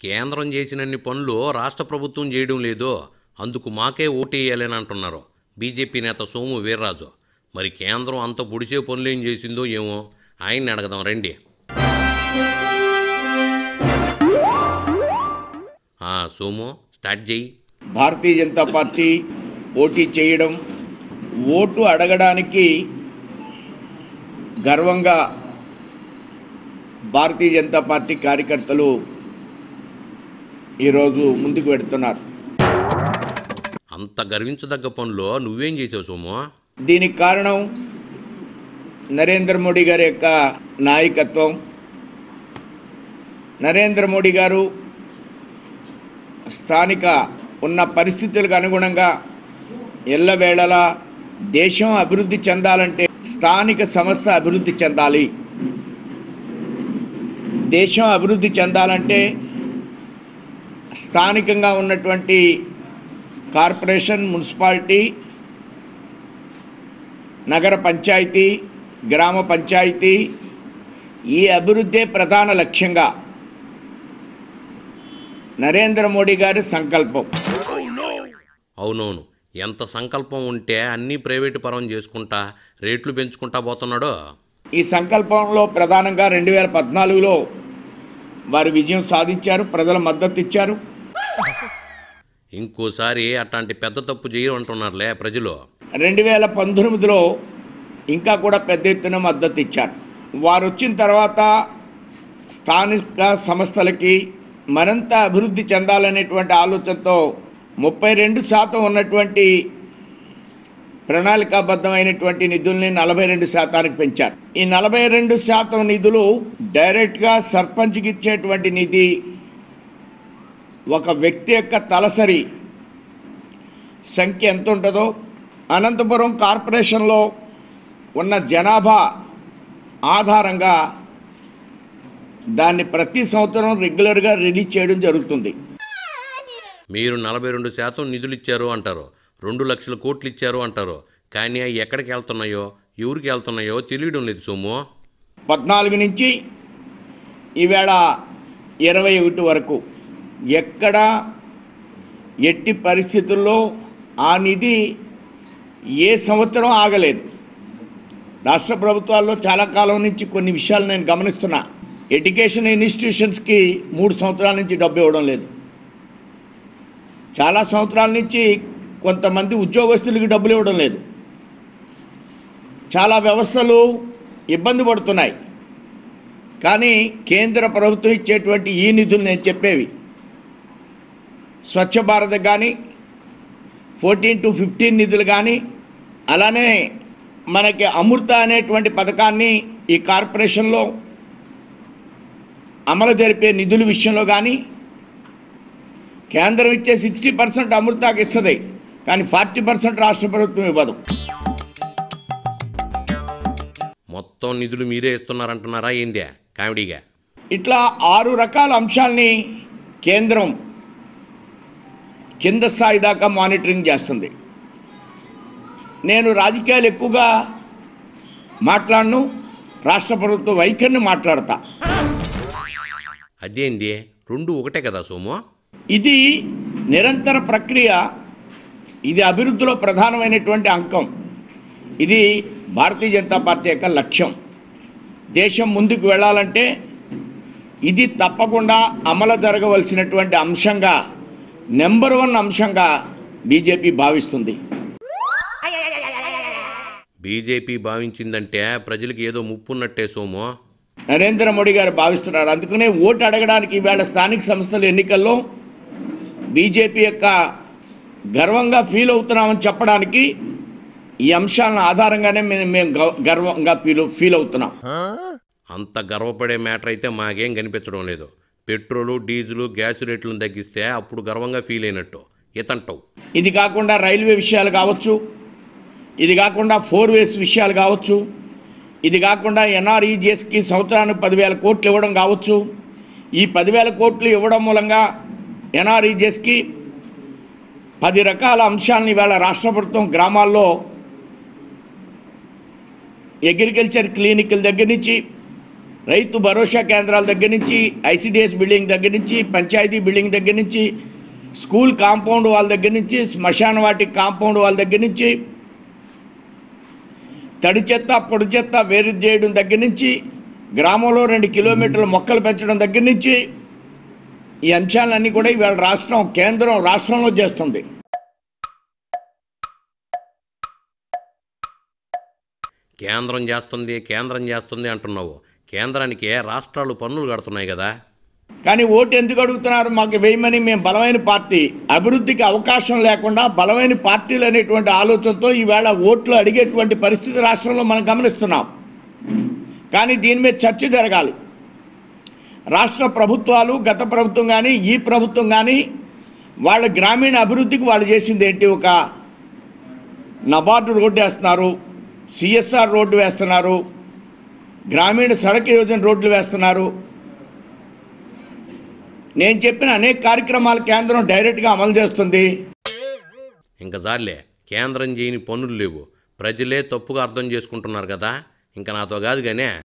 కేంద్రం చేసినన్ని పనులు రాష్ట్ర ప్రభుత్వం చేయడం లేదు, అందుకు మాకే ఓటేయాలని అంటున్నారు బీజేపీ నేత సోము వీర్రాజు. మరి కేంద్రం అంత పొడిచే పనులేం చేసిందో ఏమో ఆయన్ని అడగదాం రండి. సోము స్టార్ట్ చేయి. భారతీయ జనతా పార్టీ పోటీ చేయడం, ఓటు అడగడానికి గర్వంగా భారతీయ జనతా పార్టీ కార్యకర్తలు ఈరోజు ముందుకు పెడుతున్నారు. అంత గర్వించదగ్గ పనులు నువ్వేం చేసావు సోము? దీనికి కారణం నరేంద్ర మోడీ గారి యొక్క నాయకత్వం. నరేంద్ర మోడీ గారు స్థానిక ఉన్న పరిస్థితులకు అనుగుణంగా ఎల్లవేళలా దేశం అభివృద్ధి చెందాలంటే స్థానిక సంస్థ అభివృద్ధి చెందాలి, దేశం అభివృద్ధి చెందాలంటే స్థానికంగా ఉన్నటువంటి కార్పొరేషన్, మున్సిపాలిటీ, నగర పంచాయతీ, గ్రామ పంచాయతీ ఈ అభివృద్ధే ప్రధాన లక్ష్యంగా నరేంద్ర మోడీ గారి సంకల్పం. అవునవును, ఎంత సంకల్పం ఉంటే అన్నీ ప్రైవేటు పరం చేసుకుంటా రేట్లు పెంచుకుంటా పోతున్నాడో. ఈ సంకల్పంలో ప్రధానంగా 2014లో వారు విజయం సాధించారు, ప్రజల మద్దతు ఇచ్చారు. ఇంకోసారి అట్లాంటి పెద్ద తప్పు చేయరు అంటున్నారులే ప్రజలు. 2019లో ఇంకా కూడా పెద్ద ఎత్తున మద్దతు ఇచ్చారు. వారు వచ్చిన తర్వాత స్థానిక సంస్థలకి మరింత అభివృద్ధి చెందాలనేటువంటి ఆలోచనతో 32% ఉన్నటువంటి ప్రణాళికాబద్ధమైనటువంటి నిధుల్ని 42%కి పెంచారు. ఈ 42% నిధులు డైరెక్ట్గా సర్పంచ్కి ఇచ్చేటువంటి నిధి ఒక వ్యక్తి యొక్క తలసరి సంఖ్య ఎంత ఉంటుందో, అనంతపురం కార్పొరేషన్లో ఉన్న జనాభా ఆధారంగా దాన్ని ప్రతి సంవత్సరం రెగ్యులర్గా రిలీజ్ చేయడం జరుగుతుంది. మీరు 42% నిధులు ఇచ్చారు అంటారు, 2 లక్షల కోట్లు ఇచ్చారు అంటారు, కానీ అవి ఎక్కడికి వెళ్తున్నాయో ఎవరికి వెళ్తున్నాయో తెలియడం లేదు సోము. 14 నుంచి ఈవేళ 21 వరకు ఎక్కడ ఎట్టి పరిస్థితుల్లో ఆ నిధి ఏ సంవత్సరం ఆగలేదు. రాష్ట్ర ప్రభుత్వాల్లో చాలా కాలం నుంచి కొన్ని విషయాలు నేను గమనిస్తున్నా. ఎడ్యుకేషన్ ఇన్స్టిట్యూషన్స్కి 3 సంవత్సరాల నుంచి డబ్బు ఇవ్వడం లేదు. చాలా సంవత్సరాల నుంచి కొంతమంది ఉద్యోగస్తులకి డబ్బులు ఇవ్వడం లేదు. చాలా వ్యవస్థలు ఇబ్బంది పడుతున్నాయి. కానీ కేంద్ర ప్రభుత్వం ఇచ్చేటువంటి ఈ నిధులు నేను చెప్పేవి స్వచ్ఛ భారత్ కానీ, 14 to 15 నిధులు కానీ, అలానే మనకి అమృత అనేటువంటి పథకాన్ని ఈ కార్పొరేషన్లో అమలు జరిపే నిధుల విషయంలో కానీ కేంద్రం ఇచ్చే 60% అమృతాకి ఇస్తుంది, కానీ 40% రాష్ట్ర ప్రభుత్వం ఇవ్వదు. మొత్తం నిధులు మీరే ఇస్తున్నారంటున్నారా ఏందే కామెడీగా? ఇట్లా 6 రకాల అంశాలని కేంద్రం కింద స్థాయి దాకా మానిటరింగ్ చేస్తుంది. నేను రాజకీయాలు ఎక్కువగా మాట్లాడను, రాష్ట్ర ప్రభుత్వ వైఖరిని మాట్లాడతా. అదేంది, 2 ఒకటే కదా సోము? ఇది నిరంతర ప్రక్రియ, ఇది అభివృద్ధిలో ప్రధానమైనటువంటి అంకం. ఇది భారతీయ జనతా పార్టీ యొక్క లక్ష్యం. దేశం ముందుకు వెళ్ళాలంటే ఇది తప్పకుండా అమలు జరగవలసినటువంటి అంశంగా, నెంబర్ 1 అంశంగా బీజేపీ భావిస్తుంది. బీజేపీ భావించిందంటే ప్రజలకు ఏదో ముప్పు ఉన్నట్టే సోము. నరేంద్ర మోడీ గారు భావిస్తున్నారు. అందుకనే ఓటు అడగడానికి ఈవేళ స్థానిక సంస్థల ఎన్నికల్లో బీజేపీ యొక్క గర్వంగా ఫీల్ అవుతున్నామని చెప్పడానికి ఈ అంశాలను ఆధారంగానే మేము గర్వంగా ఫీల్ అవుతున్నాం. అంత గర్వపడే మ్యాటర్ అయితే మాకేం కనిపించడం లేదు. పెట్రోలు, డీజిల్, గ్యాస్ రేట్లను తగ్గిస్తే అప్పుడు గర్వంగా ఫీల్ అయినట్టు ఇతంటావు. ఇది కాకుండా రైల్వే విషయాలు కావచ్చు, ఇది కాకుండా 4 వేస్ విషయాలు కావచ్చు, ఇది కాకుండా ఎన్ఆర్ఈజిఎస్కి సంవత్సరానికి 10,000 కోట్లు ఇవ్వడం కావచ్చు. ఈ 10,000 కోట్లు ఇవ్వడం మూలంగా ఎన్ఆర్ఈజిఎస్కి 10 రకాల అంశాలను ఇవాళ రాష్ట్ర ప్రభుత్వం గ్రామాల్లో అగ్రికల్చర్ క్లినిక్ల దగ్గర నుంచి రైతు భరోసా కేంద్రాల దగ్గర నుంచి, ఐసిడిఎస్ బిల్డింగ్ దగ్గర నుంచి, పంచాయతీ బిల్డింగ్ దగ్గర నుంచి, స్కూల్ కాంపౌండ్ వాళ్ళ దగ్గర నుంచి, శ్మశాన వాటి కాంపౌండ్ వాళ్ళ దగ్గర నుంచి, తడి చెత్త పొడి చెత్త వేరు చేయడం దగ్గర నుంచి, గ్రామంలో 2 కిలోమీటర్ల మొక్కలు పెంచడం దగ్గర నుంచి, ఈ అంశాలన్నీ కూడా ఇవాళ కేంద్రం రాష్ట్రంలో చేస్తుంది. కేంద్రం చేస్తుంది అంటున్నావు. కేంద్రానికి రాష్ట్రాలు పన్నులు కడుతున్నాయి కదా. కానీ ఓటు ఎందుకు అడుగుతున్నారు? మాకు వేయమని. మేము బలమైన పార్టీ, అభివృద్ధికి అవకాశం లేకుండా బలమైన పార్టీలు అనేటువంటి ఆలోచనతో ఈవేళ ఓట్లు అడిగేటువంటి పరిస్థితి రాష్ట్రంలో మనం గమనిస్తున్నాం. కానీ దీని మీద చర్చ జరగాలి. రాష్ట్ర ప్రభుత్వాలు, గత ప్రభుత్వం కానీ ఈ ప్రభుత్వం కానీ వాళ్ళ గ్రామీణ అభివృద్ధికి వాళ్ళు చేసింది ఏంటి? ఒక నబార్డు రోడ్డు వేస్తున్నారు, సిఎస్ఆర్ రోడ్డు వేస్తున్నారు, గ్రామీణ సడక్ యోజన రోడ్లు వేస్తున్నారు. నేను చెప్పిన అనేక కార్యక్రమాలు కేంద్రం డైరెక్ట్గా అమలు చేస్తుంది. ఇంకా జాలే, కేంద్రం చేయని పనులు లేవు, ప్రజలే తప్పుగా అర్థం చేసుకుంటున్నారు కదా. ఇంకా నాతో కాదు కానీ